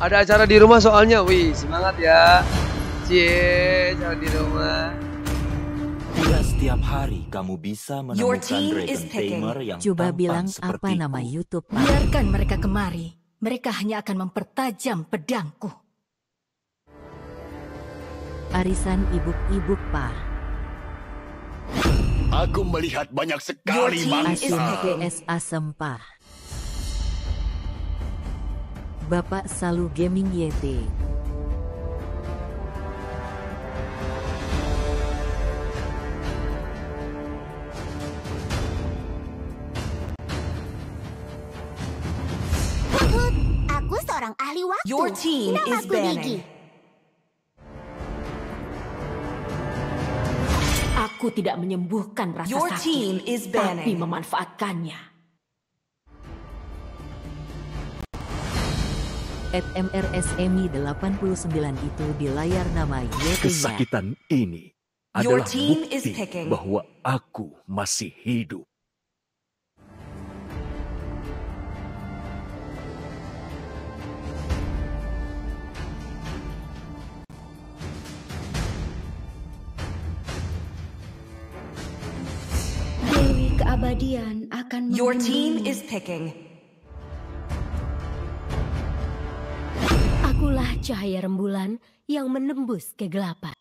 Ada acara di rumah soalnya. Wih, semangat ya. Cie, acara di rumah. Tidak setiap hari kamu bisa menemukan Dragon Tamer yang coba tampan bilang apa sepertiku. nama YouTube, Pak. Biarkan mereka kemari. Mereka hanya akan mempertajam pedangku. Arisan ibuk-ibuk, Pak. Aku melihat banyak sekali Asun mangsa. PS Asem, Pak. Bapak Salu Gaming YT. Aku seorang ahli waktu. Your team is Namaku Gigi. banning. Aku tidak menyembuhkan rasa Your sakit, team is tapi banning. memanfaatkannya. @MRSMI 89 itu di layar nama YT-nya. Kesakitan ini Your adalah team is bukti picking. bahwa aku masih hidup. Dewi keabadian akan Your team melindungimu. is picking. Akulah cahaya rembulan yang menembus kegelapan.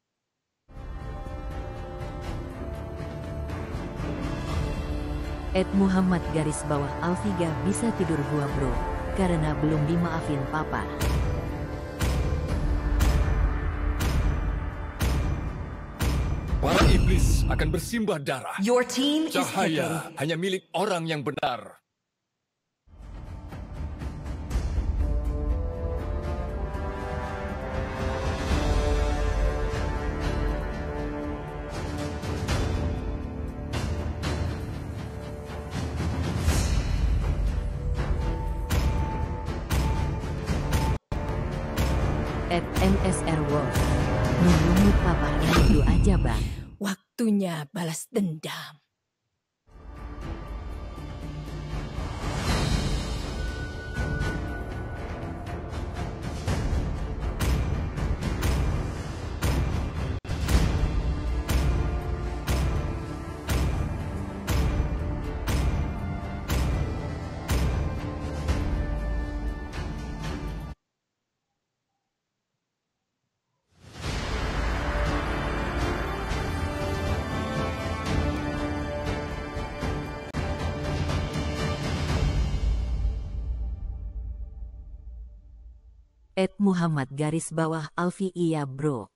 Muhammad garis bawah Alfiga bisa tidur gua bro, karena belum dimaafin papa. Para iblis akan bersimbah darah. Your team is picking. Cahaya hanya milik orang yang benar. @MSR Wolf. Nunggu papanya dulu aja bang. Waktunya balas dendam. Muhammad garis bawah Alfi iya bro.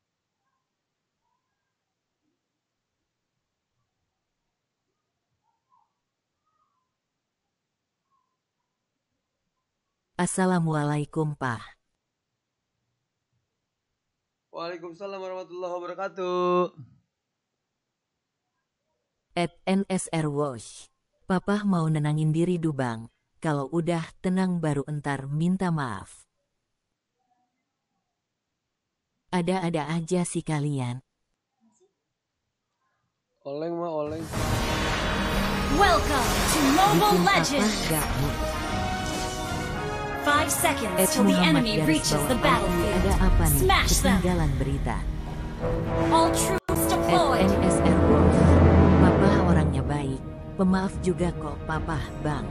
Assalamualaikum Pak. Waalaikumsalam warahmatullahi wabarakatuh. @NSR Wash. Papa mau nenangin diri du bang. Kalau udah tenang baru entar minta maaf. Ada-ada aja sih kalian. Oleng mah oleng. Welcome to Mobile Bikin papa Legends. gak mood. 5 seconds till the Muhammad enemy garis reaches bawah the Alfi, battlefield. ada apa nih? Smash them. Ketinggalan berita. All troops deployed. NSR Wolf. Papa orangnya baik. Pemaaf juga kok papa bang.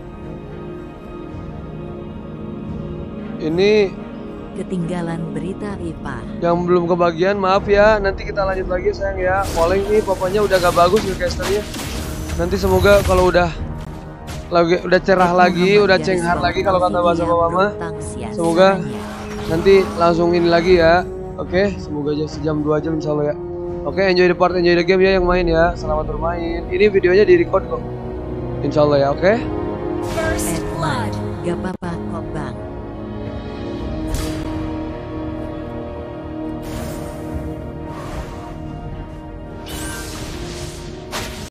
Ini Ketinggalan berita IPA. yang belum kebagian maaf ya. Nanti kita lanjut lagi sayang ya. Oleng nih papanya udah gak bagus ngecasternya. Nanti semoga kalau udah cerah lagi, udah cenghar lagi kalau kata bahasa papa mah. Semoga nanti langsung ini lagi ya. Oke, semoga aja sejam 2 jam insyaallah ya. Oke, enjoy the part, enjoy the game ya yang main ya. Selamat bermain. Ini videonya di record kok. Insyaallah ya, oke? First blood. Gak apa-apa